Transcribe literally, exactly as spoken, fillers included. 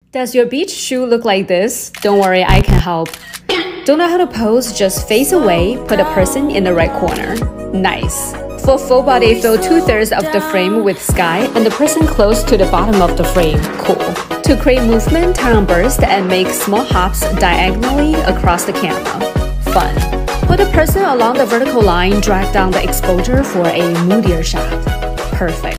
Does your beach shoe look like this? Don't worry, I can help. Don't know how to pose? Just face away, put a person in the right corner. Nice. For full body, fill two-thirds of the frame with sky and the person close to the bottom of the frame. Cool. To create movement, turn on burst and make small hops diagonally across the camera. Fun. Put a person along the vertical line, drag down the exposure for a moodier shot. Perfect.